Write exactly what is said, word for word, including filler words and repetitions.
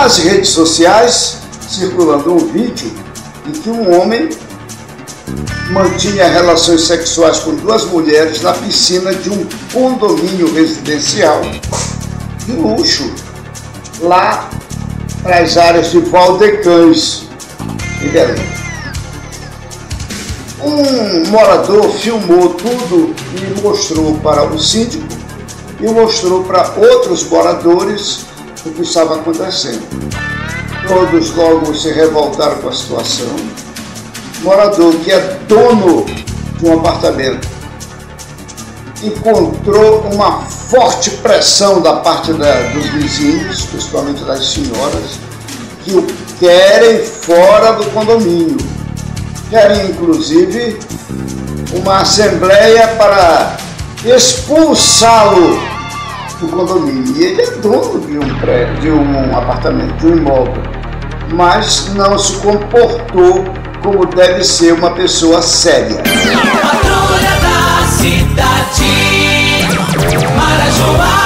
Nas redes sociais, circulando um vídeo em que um homem mantinha relações sexuais com duas mulheres na piscina de um condomínio residencial de luxo, lá para as áreas de Valdecães, em Belém. Um morador filmou tudo e mostrou para o síndico e mostrou para outros moradores o que estava acontecendo. Todos logo se revoltaram com a situação. O morador, que é dono de um apartamento, encontrou uma forte pressão da parte da, dos vizinhos, principalmente das senhoras, que o querem fora do condomínio. Querem, inclusive, uma assembleia para expulsá-lo do condomínio. E ele é dono de um prédio, de um apartamento, de um imóvel, mas não se comportou como deve ser uma pessoa séria. Patrulha da cidade, Marajoara.